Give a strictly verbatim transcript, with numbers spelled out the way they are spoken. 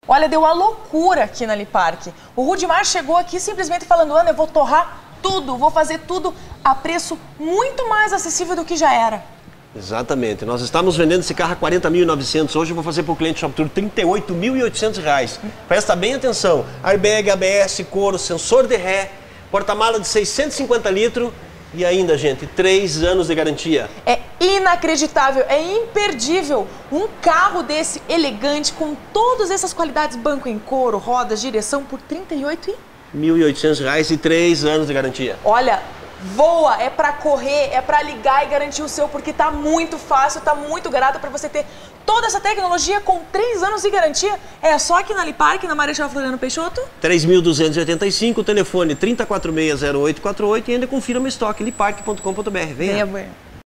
Olha, deu uma loucura aqui na Lipark. O Rudimar chegou aqui simplesmente falando: Ana, eu vou torrar tudo, vou fazer tudo a preço muito mais acessível do que já era. Exatamente. Nós estamos vendendo esse carro a quarenta mil e novecentos. Hoje eu vou fazer para o cliente ShopTour trinta e oito mil e oitocentos reais. Presta bem atenção. Airbag, A B S, couro, sensor de ré, porta-mala de seiscentos e cinquenta litros e ainda, gente, três anos de garantia. É inacreditável, é imperdível. Um carro desse elegante, com todas essas qualidades, banco em couro, rodas, direção, por trinta e oito mil e oitocentos reais e três anos de garantia. Olha, voa, é pra correr, é pra ligar e garantir o seu, porque tá muito fácil, tá muito barato pra você ter toda essa tecnologia com três anos de garantia. É só aqui na Lipark, na Marechal Floriano Peixoto. três mil duzentos e oitenta e cinco, telefone trinta e quatro seis zero oito quatro oito e ainda confira meu estoque, lipark ponto com ponto br. Venha. Venha.